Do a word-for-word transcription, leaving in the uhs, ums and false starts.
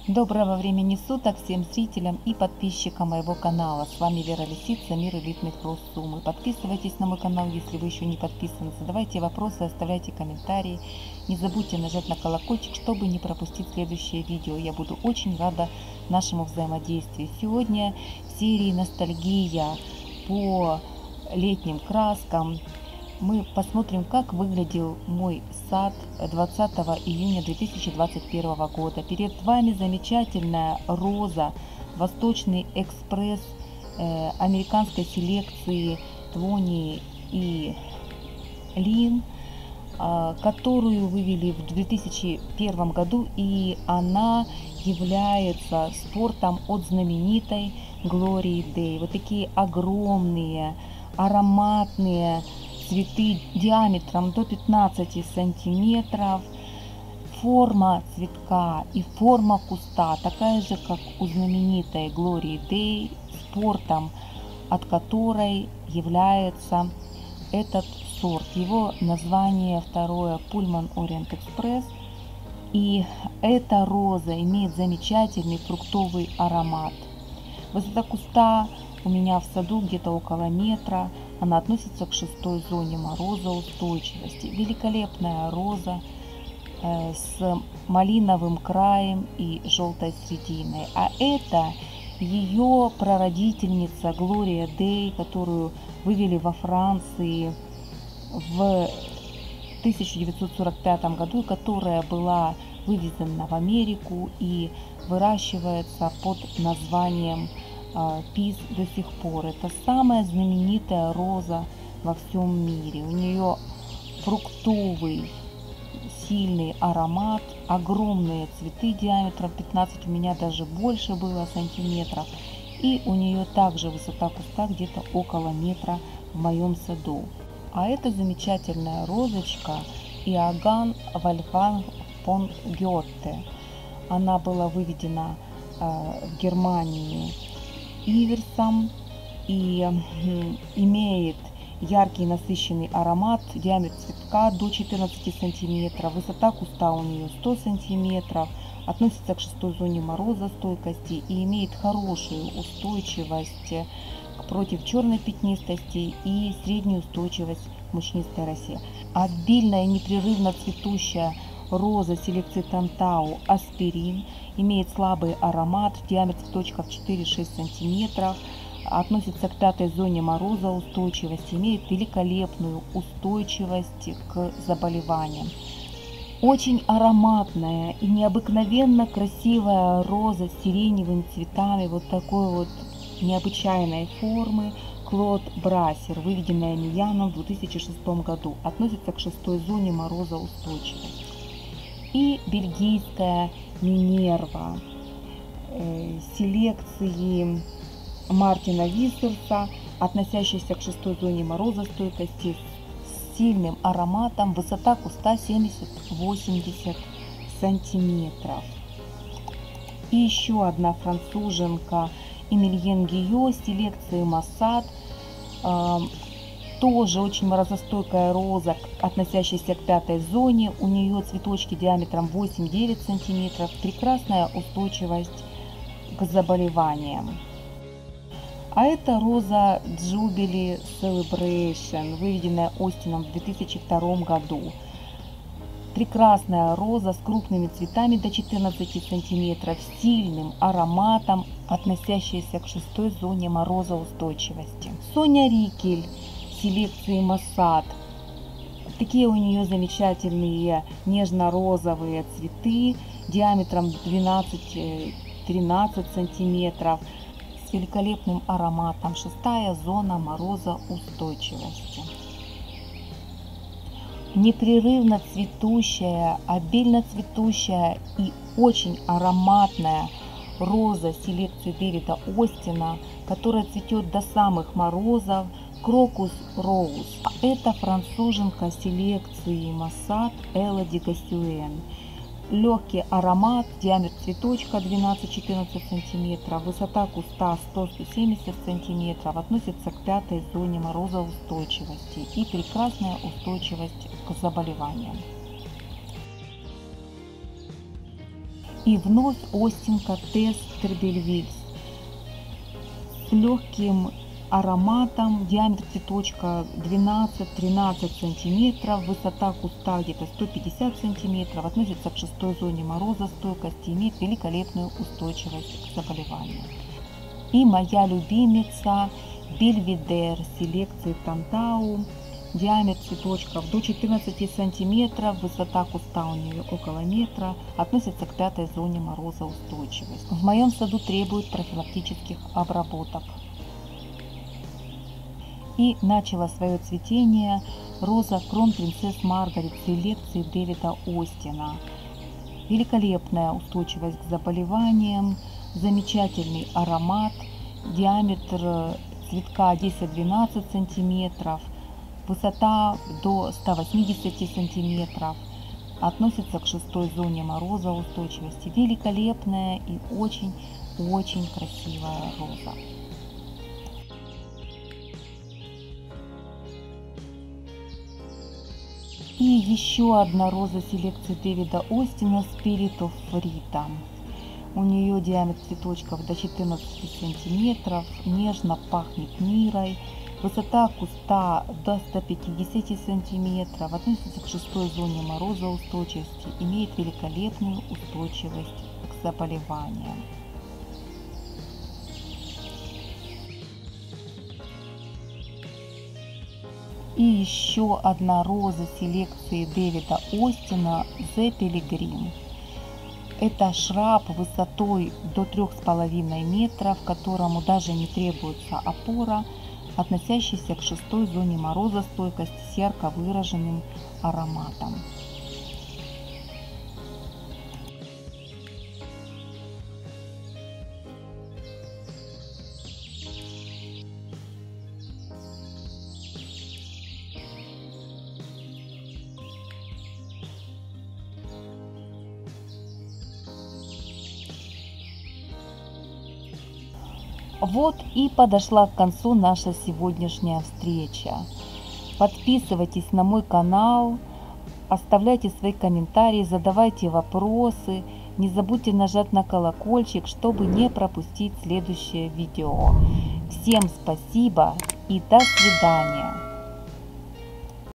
Доброго времени суток всем зрителям и подписчикам моего канала. С вами Вера Лисица, мир элитных роз-суммы. Подписывайтесь на мой канал, если вы еще не подписаны. Задавайте вопросы, оставляйте комментарии. Не забудьте нажать на колокольчик, чтобы не пропустить следующее видео. Я буду очень рада нашему взаимодействию. Сегодня в серии «Ностальгия» по летним краскам мы посмотрим, как выглядел мой сад двадцатого июня две тысячи двадцать первого года. Перед вами замечательная роза Восточный экспресс э, американской селекции Твони и Лин, э, которую вывели в две тысячи первом году, и она является спортом от знаменитой Глории Дэй. Вот такие огромные, ароматные цветы диаметром до пятнадцати сантиметров. Форма цветка и форма куста такая же, как у знаменитой Глории Дэй, спортом от которой является этот сорт. Его название второе Pullman Orient Express. И эта роза имеет замечательный фруктовый аромат. Высота куста у меня в саду где-то около метра. Она относится к шестой зоне морозоустойчивости. Великолепная роза э, с малиновым краем и желтой серединой. А это ее прародительница Глория Дэй, которую вывели во Франции в тысяча девятьсот сорок пятом году, которая была вывезена в Америку и выращивается под названием Пис до сих пор. Это самая знаменитая роза во всем мире. У нее фруктовый сильный аромат, огромные цветы диаметром пятнадцать, у меня даже больше было сантиметров. И у нее также высота куста где-то около метра в моем саду. А это замечательная розочка Иоганн Вольфганг фон Гёте. Она была выведена э, в Германии Иверсом и имеет яркий насыщенный аромат, диаметр цветка до четырнадцати сантиметров, высота куста у нее сто сантиметров, относится к шестой зоне морозостойкости и имеет хорошую устойчивость против черной пятнистости и среднюю устойчивость к мучнистой росе. Обильная и непрерывно цветущая роза селекции Тантау Аспирин имеет слабый аромат, диаметр цветочков четыре-шесть сантиметров, относится к пятой зоне морозоустойчивости, имеет великолепную устойчивость к заболеваниям. Очень ароматная и необыкновенно красивая роза с сиреневыми цветами вот такой вот необычайной формы Клод Брассер, выведенная Мияном в две тысячи шестом году, относится к шестой зоне морозоустойчивости. И бельгийская Минерва э, селекции Мартина Виссерса, относящаяся к шестой зоне морозостойкости, с сильным ароматом, высота куста семьдесят-восемьдесят сантиметров. И еще одна француженка Эмильен Гийо селекции Массад, э, тоже очень морозостойкая роза, относящаяся к пятой зоне. У нее цветочки диаметром восемь-девять сантиметров. Прекрасная устойчивость к заболеваниям. А это роза Jubilee Celebration, выведенная Остином в две тысячи втором году. Прекрасная роза с крупными цветами до четырнадцати сантиметров, сильным ароматом, относящаяся к шестой зоне морозоустойчивости. Соня Рикель селекции Массад. Такие у нее замечательные нежно-розовые цветы диаметром двенадцать-тринадцать сантиметров с великолепным ароматом. Шестая зона морозоустойчивости. Непрерывно цветущая, обильно цветущая и очень ароматная роза селекции Дэвида Остина, которая цветет до самых морозов, Крокус Роуз. Это француженка селекции Массад Элоди Гасюэн. Легкий аромат, диаметр цветочка двенадцать-четырнадцать сантиметров, высота куста сто-сто семьдесят сантиметров, относится к пятой зоне морозоустойчивости и прекрасная устойчивость к заболеваниям. И вновь Остинка Тест Тербельвильс с легким ароматом, диаметр цветочка двенадцать-тринадцать сантиметров, высота куста где-то сто пятьдесят сантиметров, относится к шестой зоне морозостойкости, имеет великолепную устойчивость к заболеваниям. И моя любимица Бельведер селекции Тантау, диаметр цветочков до четырнадцати сантиметров, высота куста у нее около метра, относится к пятой зоне морозоустойчивости. В моем саду требует профилактических обработок. И начала свое цветение роза Кронпринцесс Маргарет селекции Дэвида Остина. Великолепная устойчивость к заболеваниям, замечательный аромат, диаметр цветка десять-двенадцать сантиметров, высота до ста восьмидесяти сантиметров, относится к шестой зоне морозоустойчивости. Великолепная и очень-очень красивая роза. И еще одна роза селекции Дэвида Остина Spirit of Freedom. У нее диаметр цветочков до четырнадцати сантиметров, нежно пахнет мирой, высота куста до ста пятидесяти сантиметров, относится к шестой зоне морозоустойчивости, имеет великолепную устойчивость к заболеваниям. И еще одна роза селекции Дэвида Остина The Pilgrim. Это шраб высотой до трёх с половиной метров, которому даже не требуется опора, относящийся к шестой зоне морозостойкости с ярко выраженным ароматом. Вот и подошла к концу наша сегодняшняя встреча. Подписывайтесь на мой канал, оставляйте свои комментарии, задавайте вопросы. Не забудьте нажать на колокольчик, чтобы не пропустить следующее видео. Всем спасибо и до свидания.